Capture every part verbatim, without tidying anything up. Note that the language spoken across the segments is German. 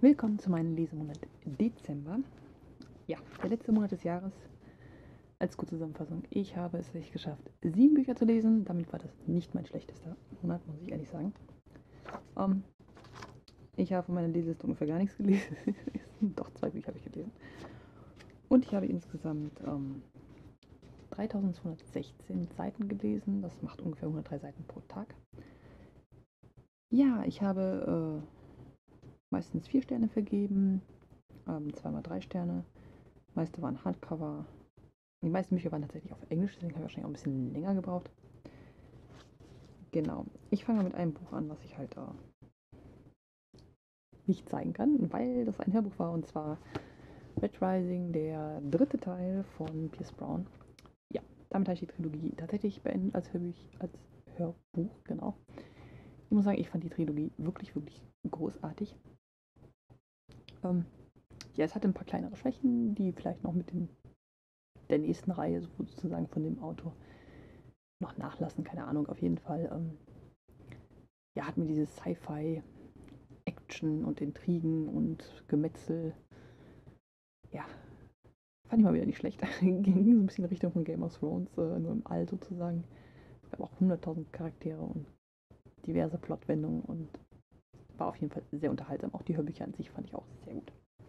Willkommen zu meinem Lesemonat Dezember. Ja, der letzte Monat des Jahres. Als kurze Zusammenfassung. Ich habe es nicht geschafft, sieben Bücher zu lesen. Damit war das nicht mein schlechtester Monat, muss ich ehrlich sagen. Ähm, ich habe von meiner Leseliste ungefähr gar nichts gelesen. Doch, zwei Bücher habe ich gelesen. Und ich habe insgesamt ähm, dreitausendzweihundertsechzehn Seiten gelesen. Das macht ungefähr hundertdrei Seiten pro Tag. Ja, ich habe äh, meistens vier Sterne vergeben. Ähm, zweimal drei Sterne. Die meiste waren Hardcover. Die meisten Bücher waren tatsächlich auf Englisch, deswegen habe ich wahrscheinlich auch ein bisschen länger gebraucht. Genau. Ich fange mal mit einem Buch an, was ich halt äh, nicht zeigen kann, weil das ein Hörbuch war, und zwar Red Rising, der dritte Teil von Pierce Brown. Ja, damit habe ich die Trilogie tatsächlich beendet als Hörbuch, als Hörbuch, genau. Ich muss sagen, ich fand die Trilogie wirklich, wirklich großartig. Ähm, ja, es hatte ein paar kleinere Schwächen, die vielleicht noch mit dem, der nächsten Reihe sozusagen von dem Autor noch nachlassen, keine Ahnung. Auf jeden Fall ähm, ja, hat mir dieses Sci-Fi Action und Intrigen und Gemetzel, ja, fand ich mal wieder nicht schlecht. Ging so ein bisschen in Richtung von Game of Thrones, äh, nur im All sozusagen. Es gab auch hunderttausend Charaktere und diverse Plotwendungen und war auf jeden Fall sehr unterhaltsam. Auch die Hörbücher an sich fand ich auch sehr gut.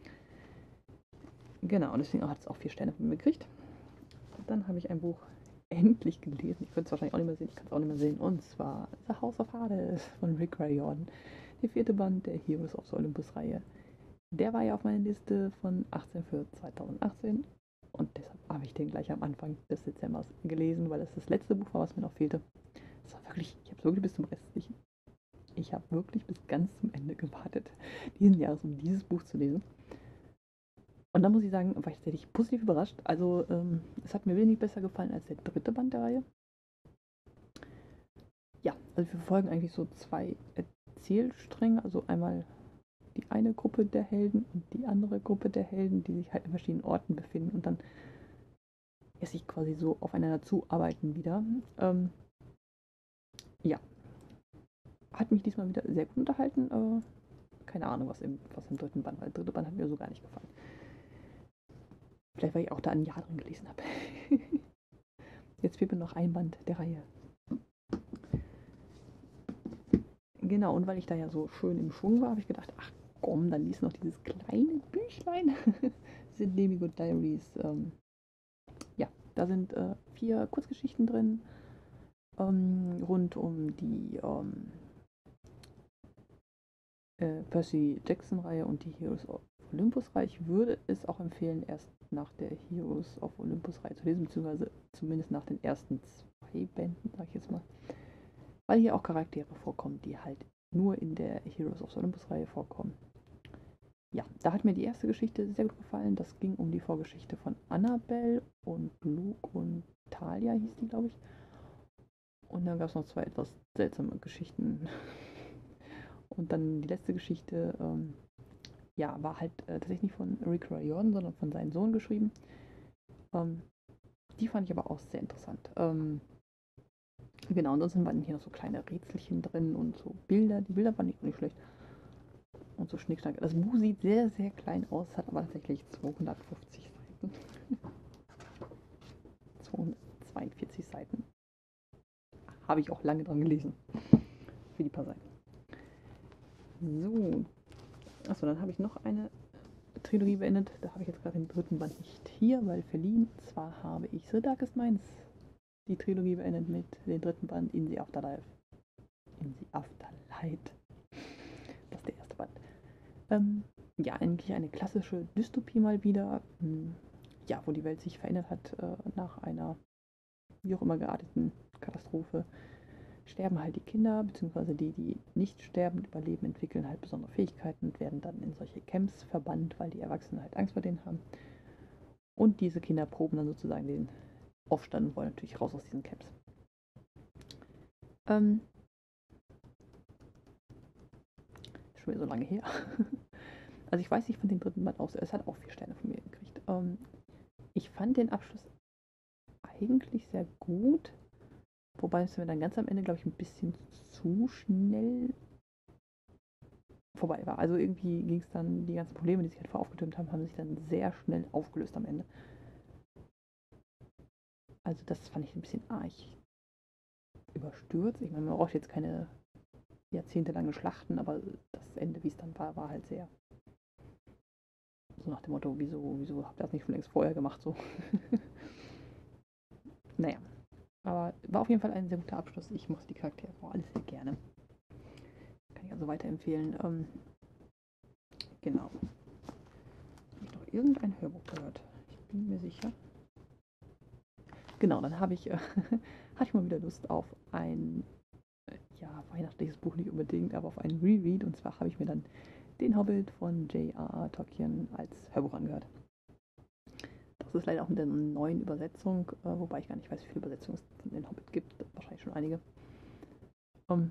Genau, und deswegen hat es auch vier Sterne von mir gekriegt. Und dann habe ich ein Buch endlich gelesen. Ich könnte es wahrscheinlich auch nicht mehr sehen, ich kann es auch nicht mehr sehen. Und zwar The House of Hades von Rick Riordan. Der vierte Band der Heroes of the Olympus-Reihe. Der war ja auf meiner Liste von achtzehn für zweitausendachtzehn. Und deshalb habe ich den gleich am Anfang des Dezembers gelesen, weil das das letzte Buch war, was mir noch fehlte. Das war wirklich, ich habe es wirklich bis zum restlichen. Ich habe wirklich bis ganz zum Ende gewartet, diesen Jahres, um dieses Buch zu lesen. Und da muss ich sagen, war ich tatsächlich positiv überrascht. Also, ähm, es hat mir wenig besser gefallen als der dritte Band der Reihe. Ja, also wir verfolgen eigentlich so zwei Erzählstränge. Also einmal die eine Gruppe der Helden und die andere Gruppe der Helden, die sich halt in verschiedenen Orten befinden und dann ja, sich quasi so aufeinander zuarbeiten wieder. Ähm, ja, hat mich diesmal wieder sehr gut unterhalten. Äh, keine Ahnung, was im, was im dritten Band war. Der dritte Band hat mir so gar nicht gefallen. Vielleicht, weil ich auch da ein Jahr drin gelesen habe. Jetzt fehlt mir noch ein Band der Reihe. Genau, und weil ich da ja so schön im Schwung war, habe ich gedacht, ach komm, dann lies noch dieses kleine Büchlein. Sind Nemigood Diaries. Ähm, ja, da sind äh, vier Kurzgeschichten drin, ähm, rund um die ähm, äh, Percy Jackson-Reihe und die Heroes of Olympus-Reihe. Ich würde es auch empfehlen, erst nach der Heroes of Olympus-Reihe zu lesen, beziehungsweise zumindest nach den ersten zwei Bänden, sag ich jetzt mal. Weil hier auch Charaktere vorkommen, die halt nur in der Heroes of Olympus-Reihe vorkommen. Ja, da hat mir die erste Geschichte sehr gut gefallen. Das ging um die Vorgeschichte von Annabelle und Luke und Talia, hieß die, glaube ich. Und dann gab es noch zwei etwas seltsame Geschichten. Und dann die letzte Geschichte, ähm, ja, war halt äh, tatsächlich nicht von Rick Riordan, sondern von seinem Sohn geschrieben. Ähm, die fand ich aber auch sehr interessant. Ähm, genau, ansonsten waren hier noch so kleine Rätselchen drin und so Bilder. Die Bilder fand ich auch nicht schlecht. Und so Schnickschnack. Das Buch sieht sehr, sehr klein aus, hat aber tatsächlich zweihundertfünfzig Seiten. zweihundertzweiundvierzig Seiten. Habe ich auch lange dran gelesen. Für die paar Seiten. So. Achso, dann habe ich noch eine Trilogie beendet. Da habe ich jetzt gerade den dritten Band nicht hier, weil verliehen. Und zwar habe ich The Darkest Minds, die Trilogie beendet mit dem dritten Band In the Afterlife. In the Afterlight. Das ist der erste Band. Ähm, ja, eigentlich eine klassische Dystopie mal wieder. Ja, wo die Welt sich verändert hat äh, nach einer wie auch immer gearteten Katastrophe. Sterben halt die Kinder, beziehungsweise die, die nicht sterben und überleben, entwickeln halt besondere Fähigkeiten und werden dann in solche Camps verbannt, weil die Erwachsenen halt Angst vor denen haben. Und diese Kinder proben dann sozusagen den Aufstand und wollen natürlich raus aus diesen Camps. Ähm, schon wieder so lange her. Also ich weiß, ich fand den dritten Band auch so. Es hat auch vier Sterne von mir gekriegt. Ähm, ich fand den Abschluss eigentlich sehr gut. Wobei es mir dann ganz am Ende, glaube ich, ein bisschen zu schnell vorbei war. Also irgendwie ging es dann, die ganzen Probleme, die sich halt vorher aufgetürmt haben, haben sich dann sehr schnell aufgelöst am Ende. Also das fand ich ein bisschen arg überstürzt. Ich meine, man braucht jetzt keine jahrzehntelange Schlachten, aber das Ende, wie es dann war, war halt sehr so nach dem Motto, wieso, wieso habt ihr das nicht schon längst vorher gemacht, so. Naja, aber war auf jeden Fall ein sehr guter Abschluss. Ich mochte die Charaktere auch alles sehr gerne. Kann ich also weiterempfehlen. Ähm, genau. Habe ich noch irgendein Hörbuch gehört? Ich bin mir sicher. Genau, dann habe ich, äh, hatte ich mal wieder Lust auf ein, äh, ja, weihnachtliches Buch nicht unbedingt, aber auf einen Reread. Und zwar habe ich mir dann den Hobbit von J R R. Tolkien als Hörbuch angehört. Das ist leider auch mit einer neuen Übersetzung, äh, wobei ich gar nicht weiß, wie viele Übersetzungen es von den Hobbit gibt. Wahrscheinlich schon einige. Um,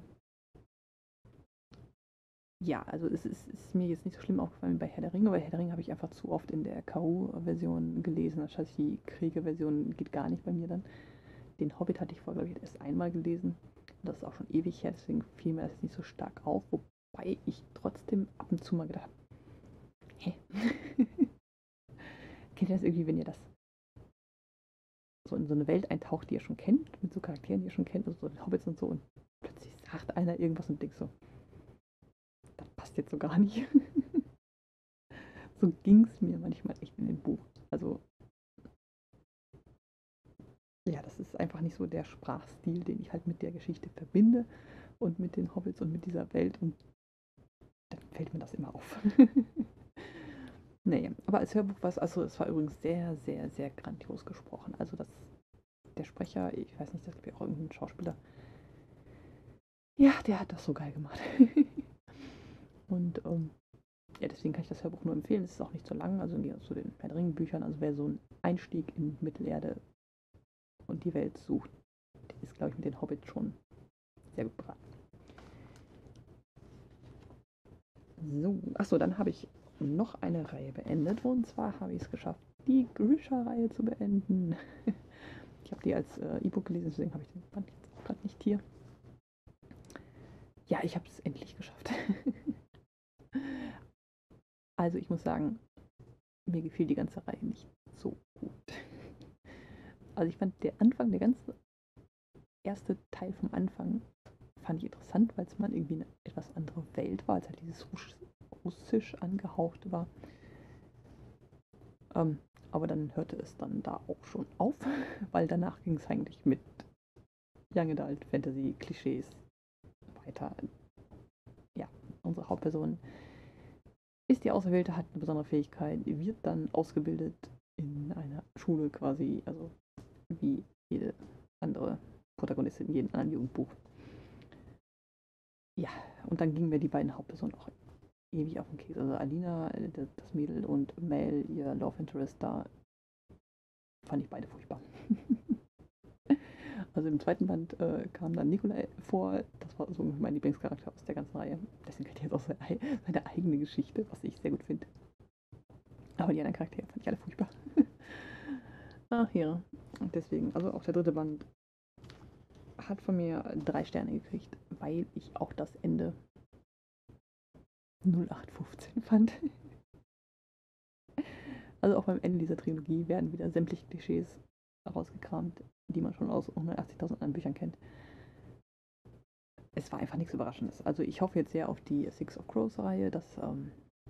ja, also es ist, ist mir jetzt nicht so schlimm aufgefallen wie bei Herr der Ringe, weil Herr der Ringe habe ich einfach zu oft in der K U-Version gelesen. Das heißt, die Kriege-Version geht gar nicht bei mir dann. Den Hobbit hatte ich vorher, glaube ich, erst einmal gelesen. Das ist auch schon ewig her, deswegen fiel mir das nicht so stark auf. Wobei ich trotzdem ab und zu mal gedacht habe, hä? Kennt ihr das irgendwie, wenn ihr das so in so eine Welt eintaucht, die ihr schon kennt, mit so Charakteren, die ihr schon kennt, also so den Hobbits und so, und plötzlich sagt einer irgendwas und denkt so, das passt jetzt so gar nicht. So ging es mir manchmal echt in dem Buch. Also, ja, das ist einfach nicht so der Sprachstil, den ich halt mit der Geschichte verbinde und mit den Hobbits und mit dieser Welt, und dann fällt mir das immer auf. Naja, aber als Hörbuch war es, also es war übrigens sehr, sehr, sehr grandios gesprochen. Also das, der Sprecher, ich weiß nicht, das ist auch irgendein Schauspieler, ja, der hat das so geil gemacht. Und ähm, ja, deswegen kann ich das Hörbuch nur empfehlen. Es ist auch nicht so lang, also zu den Herr der Ringe-Büchern. Also wer so einen Einstieg in Mittelerde und die Welt sucht, der ist, glaube ich, mit den Hobbits schon sehr gut beraten. So, achso, dann habe ich noch eine Reihe beendet. Und zwar habe ich es geschafft, die Grisha-Reihe zu beenden. Ich habe die als äh, E-Book gelesen, deswegen habe ich den Band jetzt auch gerade nicht hier. Ja, ich habe es endlich geschafft. Also ich muss sagen, mir gefiel die ganze Reihe nicht so gut. Also ich fand der Anfang, der ganze erste Teil vom Anfang fand ich interessant, weil es mal irgendwie eine etwas andere Welt war, als halt dieses russisch angehauchte war. Ähm, aber dann hörte es dann da auch schon auf, weil danach ging es eigentlich mit Young Adult Fantasy Klischees weiter. Ja, unsere Hauptperson ist die Auserwählte, hat eine besondere Fähigkeit, wird dann ausgebildet in einer Schule quasi, also wie jede andere Protagonistin in jedem anderen Jugendbuch. Ja, und dann gingen mir die beiden Hauptpersonen auch ewig auf den Keks. Also Alina, das Mädel, und Mel, ihr Love Interest, da fand ich beide furchtbar. Also im zweiten Band äh, kam dann Nikolai vor. Das war so mein Lieblingscharakter aus der ganzen Reihe. Deswegen kriegt er jetzt auch seine, seine eigene Geschichte, was ich sehr gut finde. Aber die anderen Charaktere fand ich alle furchtbar. Ach ja, und deswegen, also auch der dritte Band hat von mir drei Sterne gekriegt, weil ich auch das Ende null acht fünfzehn fand. Also auch beim Ende dieser Trilogie werden wieder sämtliche Klischees rausgekramt, die man schon aus hundertachtzigtausend anderen Büchern kennt. Es war einfach nichts Überraschendes. Also ich hoffe jetzt sehr auf die Six of Crows Reihe, dass ähm,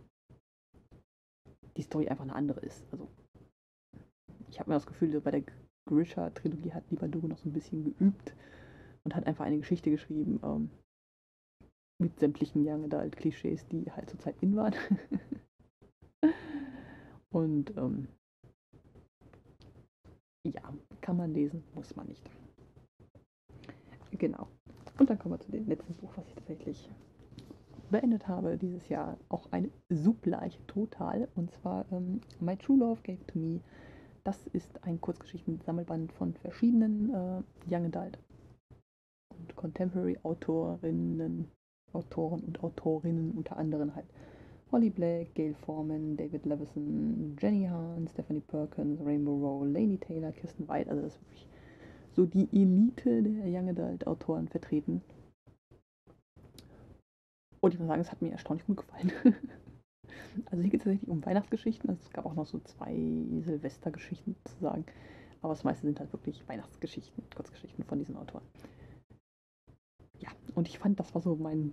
die Story einfach eine andere ist. Also ich habe mir das Gefühl, bei der Grisha-Trilogie hat Libadogo noch so ein bisschen geübt und hat einfach eine Geschichte geschrieben ähm, mit sämtlichen Young Adult Klischees, die halt zur Zeit in waren. Und ähm, ja, kann man lesen, muss man nicht. Genau. Und dann kommen wir zu dem letzten Buch, was ich tatsächlich beendet habe dieses Jahr. Auch eine Subleiche total. Und zwar ähm, My True Love Gave to Me. Das ist ein Kurzgeschichten-Sammelband von verschiedenen äh, Young Adult und Contemporary Autorinnen, Autoren und Autorinnen, unter anderem halt Holly Black, Gail Forman, David Levison, Jenny Han, Stephanie Perkins, Rainbow Rowell, Laini Taylor, Kirsten White. Also das ist wirklich so die Elite der Young Adult Autoren vertreten. Und ich muss sagen, es hat mir erstaunlich gut gefallen. Also hier geht es tatsächlich um Weihnachtsgeschichten. Also es gab auch noch so zwei Silvestergeschichten sozusagen. Aber das meiste sind halt wirklich Weihnachtsgeschichten, Kurzgeschichten von diesen Autoren. Ja, und ich fand, das war so mein...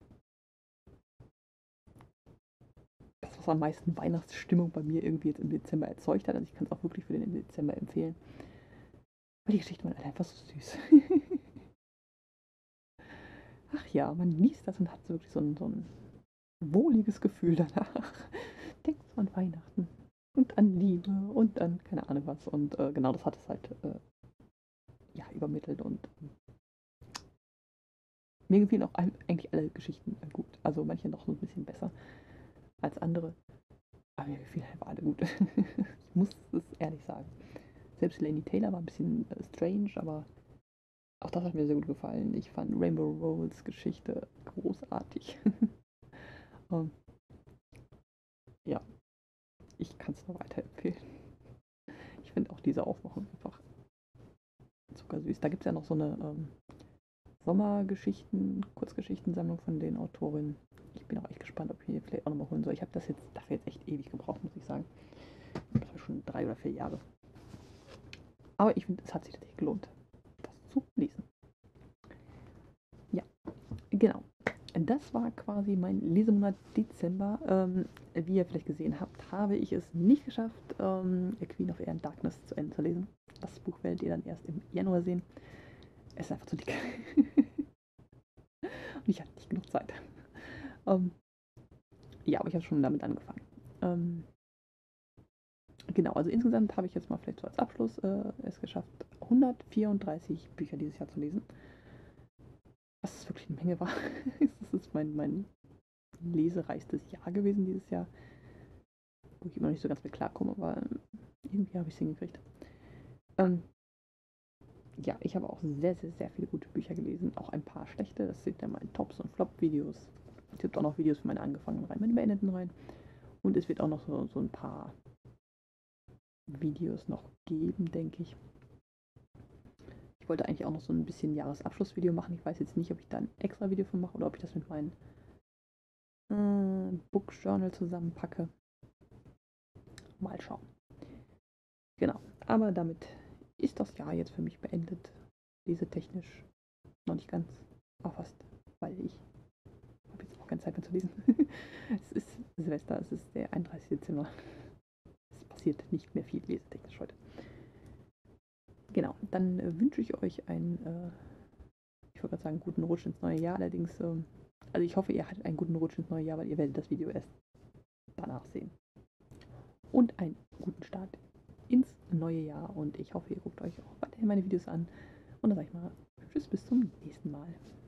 Das, was am meisten Weihnachtsstimmung bei mir irgendwie jetzt im Dezember erzeugt hat. Also ich kann es auch wirklich für den Dezember empfehlen. Weil die Geschichten waren halt einfach so süß. Ach ja, man liest das und hat so wirklich so ein, so ein wohliges Gefühl danach. Denkt so an Weihnachten und an Liebe und an keine Ahnung was. Und äh, genau das hat es halt äh, ja, übermittelt. Und äh, mir gefielen auch eigentlich alle Geschichten äh, gut. Also manche noch so ein bisschen besser als andere. Aber mir gefielen einfach alle gut. Ich muss es ehrlich sagen. Selbst Laini Taylor war ein bisschen äh, strange, aber auch das hat mir sehr gut gefallen. Ich fand Rainbow Rowells Geschichte großartig. um, ja, ich kann es nur weiterempfehlen. Ich finde auch diese Aufmachung einfach zuckersüß. Da gibt es ja noch so eine ähm, Sommergeschichten, Kurzgeschichtensammlung von den Autorinnen. Ich bin auch echt gespannt, ob ich mir vielleicht auch nochmal holen soll. Ich habe das jetzt dafür jetzt echt ewig gebraucht, muss ich sagen. Das war schon drei oder vier Jahre. Aber ich finde, es hat sich tatsächlich gelohnt, das zu lesen. Ja, genau. Das war quasi mein Lesemonat Dezember. Ähm, wie ihr vielleicht gesehen habt, habe ich es nicht geschafft, ähm, A Queen of Air and Darkness zu Ende zu lesen. Das Buch werdet ihr dann erst im Januar sehen. Es ist einfach zu dick. Und ich hatte nicht genug Zeit. Ähm, ja, aber ich habe schon damit angefangen. Ähm, genau, also insgesamt habe ich jetzt mal vielleicht so als Abschluss äh, es geschafft, hundertvierunddreißig Bücher dieses Jahr zu lesen. Was wirklich eine Menge war. Das ist mein, mein lesereichstes Jahr gewesen dieses Jahr. Wo ich immer noch nicht so ganz mit klarkomme, aber irgendwie habe ich es hingekriegt. Ähm, ja, ich habe auch sehr, sehr, sehr viele gute Bücher gelesen. Auch ein paar schlechte. Das sind ja meine Tops- und Flop-Videos. Es gibt auch noch Videos für meine angefangenen rein, meine beendeten rein. Und es wird auch noch so, so ein paar Videos noch geben, denke ich. Ich wollte eigentlich auch noch so ein bisschen Jahresabschlussvideo machen. Ich weiß jetzt nicht, ob ich da ein extra Video für mache oder ob ich das mit meinem äh, Book Journal zusammenpacke. Mal schauen. Genau, aber damit ist das Jahr jetzt für mich beendet. Lesetechnisch noch nicht ganz, auch fast, weil ich habe jetzt auch keine Zeit mehr zu lesen. Es ist Silvester, es ist der einunddreißigste Dezember. Es passiert nicht mehr viel lesetechnisch heute. Genau, dann äh, wünsche ich euch einen, äh, ich wollte gerade sagen, guten Rutsch ins neue Jahr. Allerdings, ähm, also ich hoffe, ihr hattet einen guten Rutsch ins neue Jahr, weil ihr werdet das Video erst danach sehen. Und einen guten Start ins neue Jahr. Und ich hoffe, ihr guckt euch auch weiterhin meine Videos an. Und dann sage ich mal, tschüss, bis zum nächsten Mal.